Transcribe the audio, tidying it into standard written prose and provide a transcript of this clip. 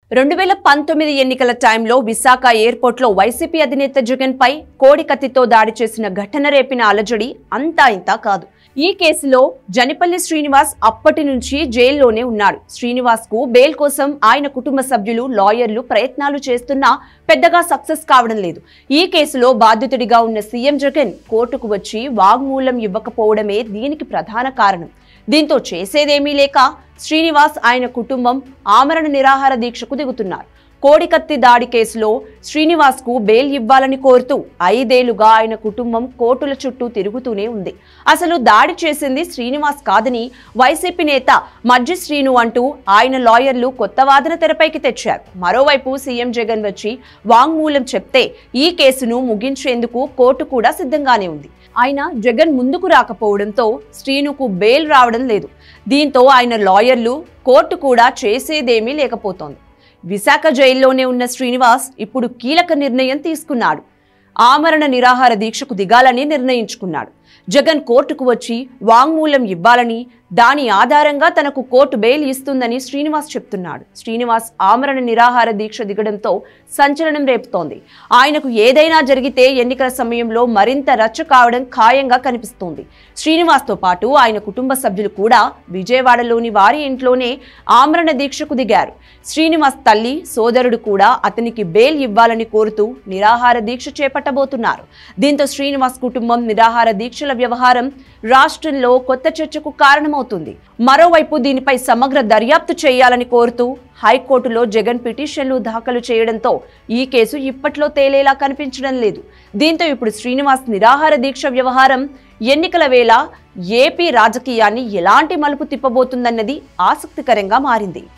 2019 ఎన్నికల టైంలో విశాఖ ఎయిర్పోర్ట్లో వైసీపీ అధినేత జగన్ పై కోడి కత్తితో దాడి చేసిన ఘటన రేపిన అలజడి అంతా ఇంతా కాదు. ఈ కేసులో జనిపల్లి శ్రీనివాస్ అప్పటి నుంచి జైల్లోనే ఉన్నాడు. శ్రీనివాస్ కు బెయిల్ కోసం ఆయన కుటుంబ సభ్యులు, లాయర్లు ప్రయత్నాలు చేస్తున్నా పెద్దగా సక్సెస్ కావడం లేదు. ఈ కేసులో బాధితుడిగా ఉన్న సీఎం జగన్ కోర్టుకు వచ్చి వాగ్మూలం ఇవ్వకపోవడమే దీనికి ప్రధాన కారణం. దీంతో చేసేదేమీ లేక శ్రీనివాస్ ఆయన కుటుంబం ఆమరణ నిరాహార దీక్షకు దిగుతున్నారు. కోడికత్తి దాడి కేసులో శ్రీనివాస్ కు బెయిల్ ఇవ్వాలని కోరుతూ 5 ఏళ్లుగా ఆయన కుటుంబం కోర్టుల చుట్టూ తిరుగుతూనే ఉంది. అసలు దాడి చేసింది శ్రీనివాస్ కాదని వైసీపీ నేత మజ్జి శ్రీను అంటూ ఆయన లాయర్లు కొత్త వాదన తెరపైకి తెచ్చారు. మరోవైపు సీఎం జగన్ వచ్చి వాంగ్మూలం చెప్తే ఈ కేసును ముగించేందుకు కోర్టు కూడా సిద్ధంగానే ఉంది. ఆయన జగన్ ముందుకు రాకపోవడంతో శ్రీనుకు బెయిల్ రావడం లేదు. దీంతో ఆయన లాయర్లు, కోర్టు కూడా చేసేదేమీ లేకపోతోంది. విశాఖ జైల్లోనే ఉన్న శ్రీనివాస్ ఇప్పుడు కీలక నిర్ణయం తీసుకున్నాడు. ఆమరణ నిరాహార దీక్షకు దిగాలని నిర్ణయించుకున్నాడు. జగన్ కోర్టుకు వచ్చి వాంగ్మూలం ఇవ్వాలని, దాని ఆధారంగా తనకు కోర్టు బెయిల్ ఇస్తుందని శ్రీనివాస్ చెప్తున్నాడు. శ్రీనివాస్ ఆమరణ నిరాహార దీక్ష దిగడంతో సంచలనం రేపుతోంది. ఆయనకు ఏదైనా జరిగితే ఎన్నికల సమయంలో మరింత రచ్చ కావడం ఖాయంగా కనిపిస్తోంది. శ్రీనివాస్తో పాటు ఆయన కుటుంబ సభ్యులు కూడా విజయవాడలోని వారి ఇంట్లోనే ఆమరణ దీక్షకు దిగారు. శ్రీనివాస్ తల్లి, సోదరుడు కూడా అతనికి బెయిల్ ఇవ్వాలని కోరుతూ నిరాహార దీక్ష చేపట్టబోతున్నారు. దీంతో శ్రీనివాస్ కుటుంబం నిరాహార దీక్షల వ్యవహారం రాష్ట్రంలో కొత్త చర్చకు కారణమవుతుంది. మరోవైపు దీనిపై సమగ్ర దర్యాప్తు చేయాలని కోరుతూ హైకోర్టులో జగన్ పిటిషన్లు దాఖలు చేయడంతో ఈ కేసు ఇప్పట్లో తేలేలా కనిపించడం లేదు. దీంతో ఇప్పుడు శ్రీనివాస్ నిరాహార దీక్ష వ్యవహారం ఎన్నికల వేళ ఏపీ రాజకీయాన్ని ఎలాంటి మలుపు తిప్పబోతుందన్నది ఆసక్తికరంగా మారింది.